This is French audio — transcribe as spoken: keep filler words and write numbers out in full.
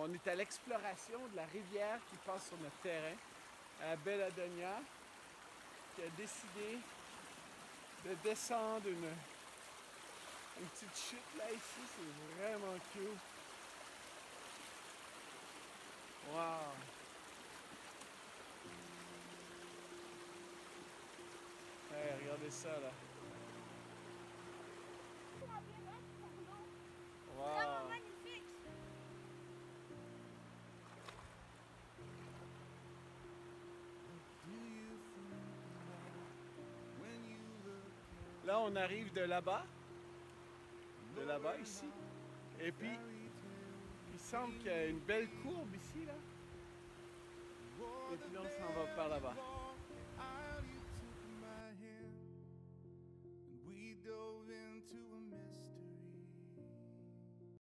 on est à l'exploration de la rivière qui passe sur notre terrain à Belladonna, qui a décidé de descendre une, une petite chute là ici. C'est vraiment cute. Wow! Hey, regardez ça là. Wow! Magnifique! Là, on arrive de là-bas, de là-bas ici, et puis il semble qu'il y a une belle courbe ici là, et puis là, on s'en va par là-bas.